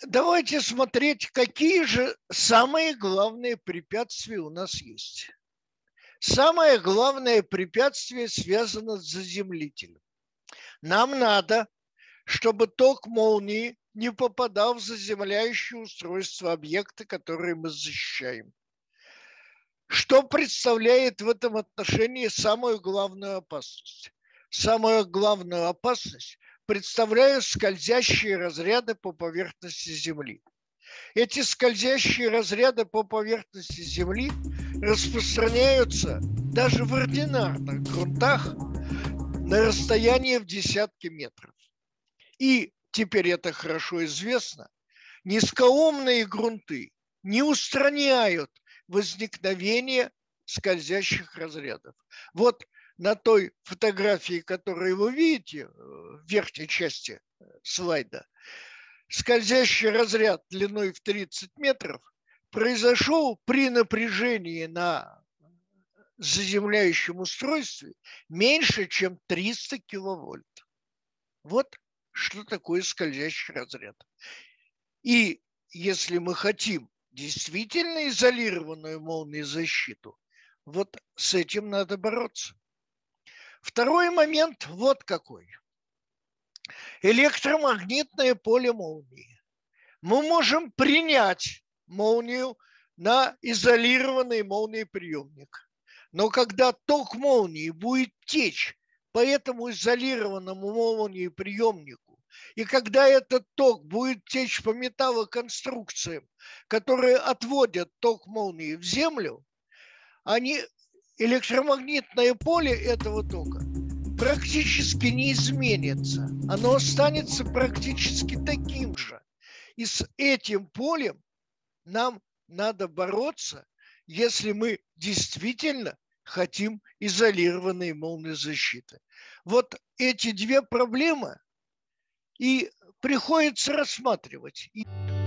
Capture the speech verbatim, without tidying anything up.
Давайте смотреть, какие же самые главные препятствия у нас есть. Самое главное препятствие связано с заземлителем. Нам надо, чтобы ток молнии не попадал в заземляющее устройство объекта, который мы защищаем. Что представляет в этом отношении самую главную опасность? Самую главную опасность представляют скользящие разряды по поверхности Земли. Эти скользящие разряды по поверхности Земли распространяются даже в ординарных грунтах на расстояние в десятки метров. И теперь это хорошо известно, низкоомные грунты не устраняют возникновение скользящих разрядов. Вот на той фотографии, которую вы видите в верхней части слайда, скользящий разряд длиной в тридцать метров произошел при напряжении на заземляющем устройстве меньше, чем триста киловольт. Вот что такое скользящий разряд. И если мы хотим действительно изолированную молниезащиту, вот с этим надо бороться. Второй момент вот какой. Электромагнитное поле молнии. Мы можем принять молнию на изолированный молниеприемник. Но когда ток молнии будет течь по этому изолированному молниеприемнику, и когда этот ток будет течь по металлоконструкциям, которые отводят ток молнии в землю, они, электромагнитное поле этого тока практически не изменится. Оно останется практически таким же. И с этим полем нам надо бороться, если мы действительно хотим изолированной молниезащиты. Вот эти две проблемы и приходится рассматривать.